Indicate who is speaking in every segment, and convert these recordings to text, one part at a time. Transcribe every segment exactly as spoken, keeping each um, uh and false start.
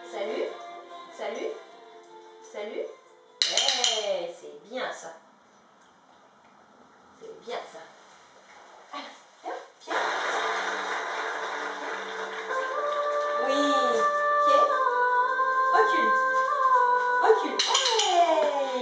Speaker 1: Salut. Salut. Salut. Ouais, c'est bien ça. C'est bien ça. Alors, viens, viens. Oui. Pied. Recule. Recule. Ouais.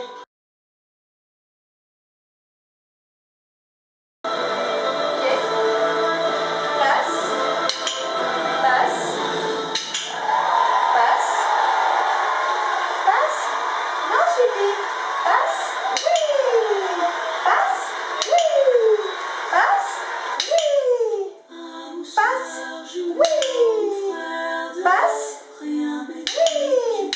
Speaker 1: Pied. Place. Passe. Passe. Passe. Non, suivi. Passe. Oui. Passe. Oui. Passe. Oui. Passe. Oui. Passe. Oui.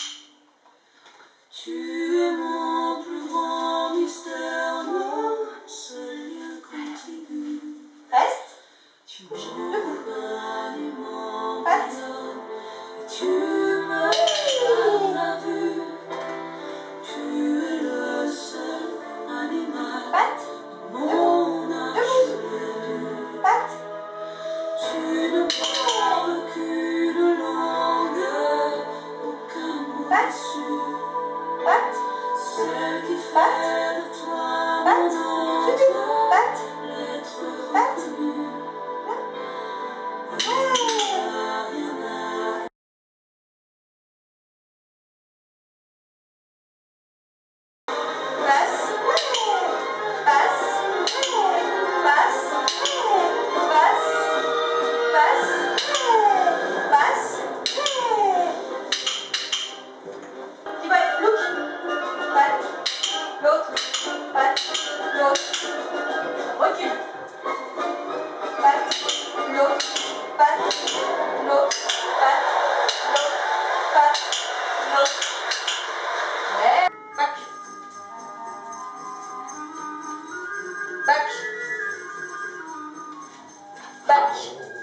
Speaker 2: Tu es mon plus grand mystère, mon seul lien contigu.
Speaker 1: Reste.
Speaker 2: Tu m'envoies mon
Speaker 1: Reste.
Speaker 2: bonheur et tu me donnes la vue. Tu es le seul animal
Speaker 1: Patte.
Speaker 2: de mon âge perdu.
Speaker 1: Patte.
Speaker 2: Tu ne parles qu'une langue, aucun mot
Speaker 1: Patte.
Speaker 2: déçu.
Speaker 1: Patte.
Speaker 2: Celle qui fait
Speaker 1: Patte.
Speaker 2: de toi
Speaker 1: Patte.
Speaker 2: mon
Speaker 1: Suivi.
Speaker 2: autre,
Speaker 1: Patte.
Speaker 2: l'être
Speaker 1: Patte.
Speaker 2: reconnu.
Speaker 1: Ouais.
Speaker 2: Rien à
Speaker 1: Passe. Ouais. Passe. Ouais. Passe. Ouais. Passe. Passe. Ouais. Passe. Ouais. Dis ouais, look. Patte. L'autre. Patte. L'autre. Recule. Patte. L'autre. Patte. L'autre. Patte. L'autre. Patte. L'autre. Ouais. Back. Back. Back.